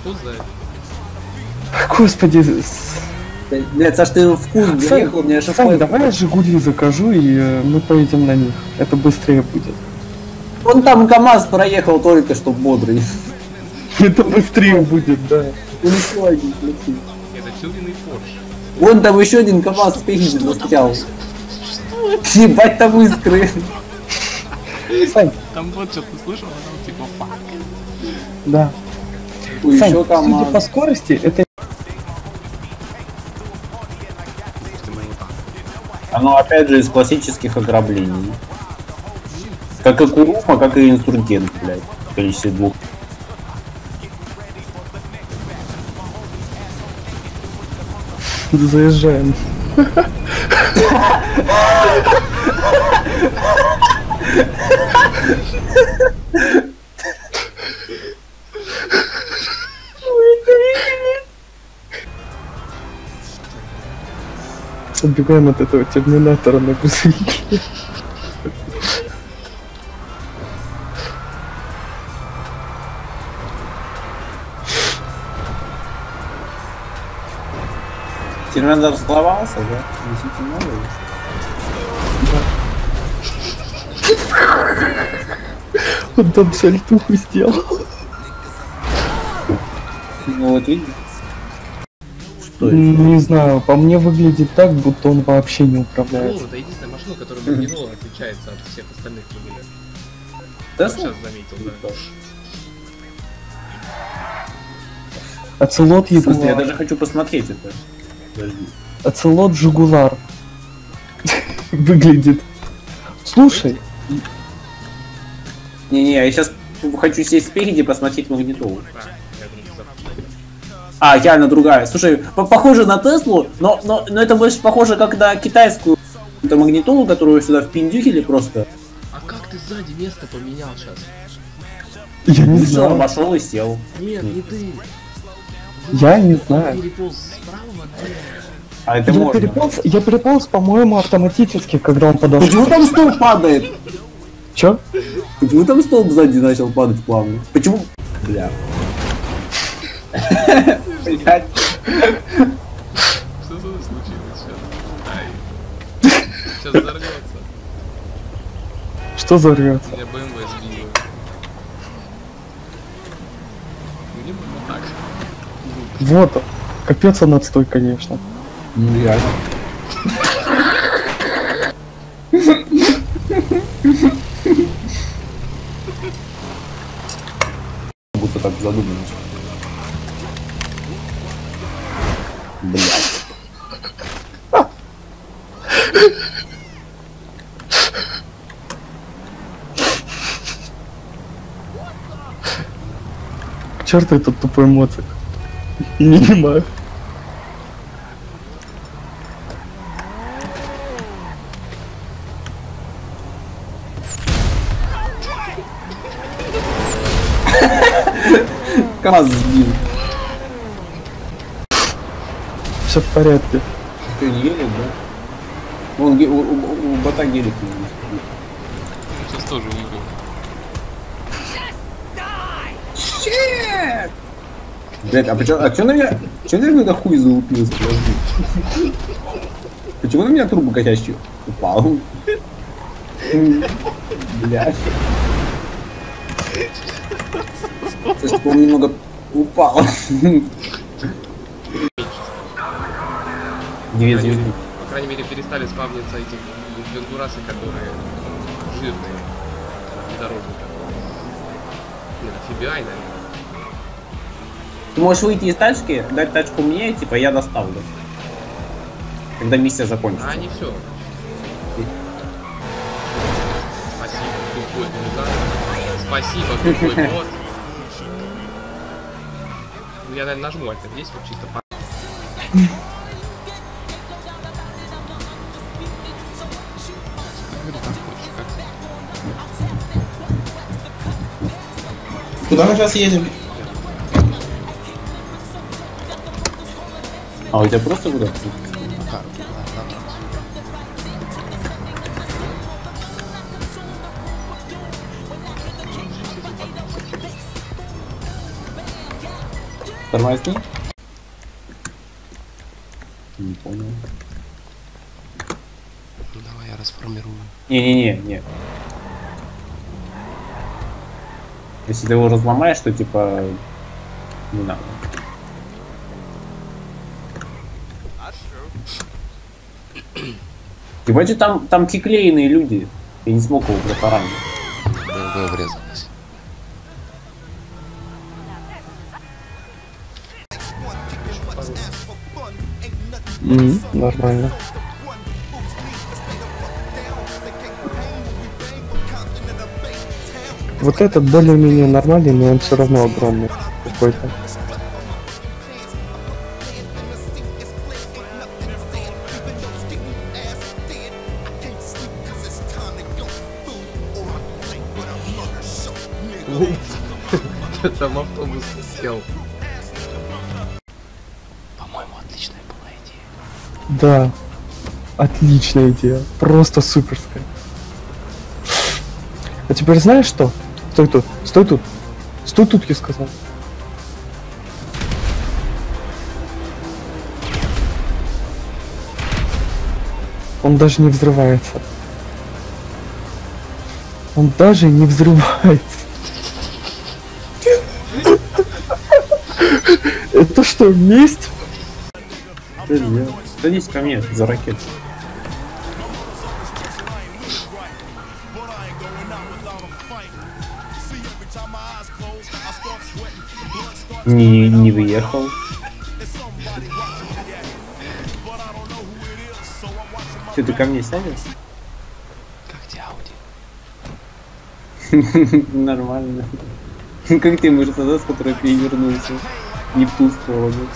Кто сзади? Господи. Блядь, Саш, ты вкус приехал, у меня же Сань, давай я Жигули закажу, и мы поедем на них. Это быстрее будет. Вон там КамАЗ проехал только что бодрый. Это быстрее будет, да. Унесло один, смотри. Это Тюрин и Порш. Вон там еще один КамАЗ впереди застрял. Ебать там искры. Сань, Там вот что ты слышал, а там типа фак. да. Ой, Сань, еще судя по КамАЗ. скорости, это... Оно опять же из классических ограблений. Как и Курума, как и Инсургент, блядь. В количестве двух. Заезжаем. Убегаем от этого терминатора на грузовике. Терминатор сломался, да? Действительно новый. Он там сальтуху сделал. Ну вот видишь. Что это? Не знаю, по мне выглядит так, будто он вообще не управляется. Ну, это единственная машина, которая магнитола отличается от всех остальных моделей. Да, Сейчас заметил, да. Оцелот В смысле, я Ягуар. даже хочу посмотреть это. Подожди. Оцелот Жигуляр. Выглядит. Слушай, Не-не, я сейчас хочу сесть спереди и посмотреть магнитолу. А, я думаю, запускаю. А, реально другая. Слушай, похоже на Теслу, но это больше похоже как на китайскую это магнитолу, которую сюда впиндюхили просто. А как ты сзади место поменял сейчас? я не Вышел, знаю. обошел и сел. Нет, не ты. Я не знаю. Переполз справа, налево. А это можно. Я переполз, по-моему, автоматически, когда он подошел. Почему там столб падает? Чё? Почему там столб сзади начал падать плавно? Почему? Бля. Блядь. Что случилось сейчас? Ай. Сейчас взорвется. Что взорвется? Меня БМВ сбило. Мне было так. Вот он. Капец он отстой, конечно. Ну реально. Будто так задумано. Блядь. К черту этот тупой моцик. Не понимаю. КамАЗ сбил. Все в порядке. Что, не гелик, да? Вон у бота гелик не есть. Сейчас тоже умру. Блять, а чё на меня? Чё на меня хуй залупился? Подожди. Почему на меня труба катящий упал? Блять. Слушай, по-моему, немного упал. Две звезды. По крайней мере, перестали спавниться эти бенгурасы, которые жирные, внедорожники. Нет, TBI, наверное. Ты можешь выйти из тачки, дать тачку мне, типа я доставлю. Когда миссия закончится. А, не все. Спасибо, тупой музыка. Спасибо, тупой бот. Ну, я, наверное, нажму это здесь, вот чисто по... Куда мы сейчас едем? А у тебя просто куда? Тормозни. Не понял. Ну давай я расформирую. Не. Если ты его разломаешь, то типа не надо. Ебать же там приклеенные люди. Я не смог его протаранить. Другое врезалось. Нормально. Вот этот более-менее нормальный, но он все равно огромный какой-то. Там автобус сел. По-моему, отличная была идея. Да, отличная идея, просто суперская. А теперь знаешь что? Стой тут, стой тут. Стой тут, я сказал. Он даже не взрывается. Он даже не взрывается. Это что, месть? Садись ко мне за ракету. Не выехал. Что, ты ко мне сядешь? Как тебе Ауди? Нормально. Как ты, Мерседес, который перевернулся? Не в ту сторону.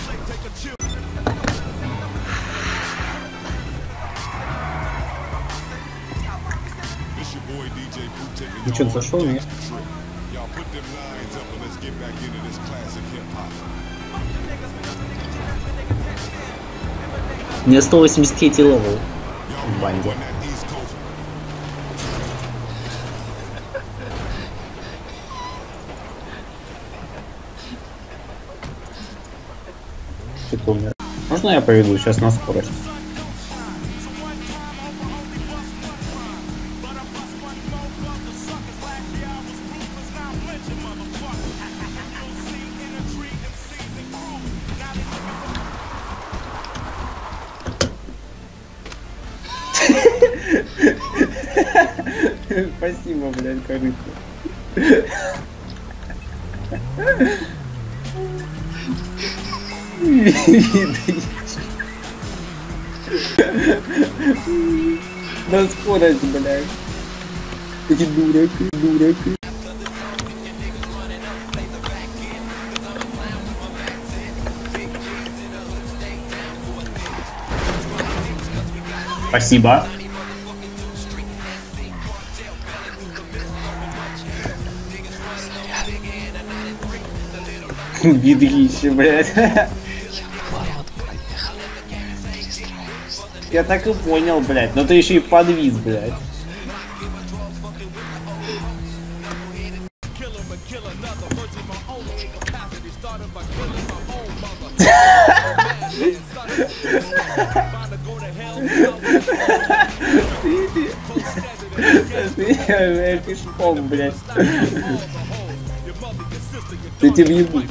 Ну что, зашел, нет? У меня 183 левел в банде. Что-то умер. Можно я поведу сейчас на скорость? Спасибо, блядь, корыто. На скорость, блядь. Эти дураки. Спасибо. Бедрище, блядь. Я так и понял, блядь. Но ты еще и подвис, блядь. Ты пешком, блядь. Ты тебе въебу.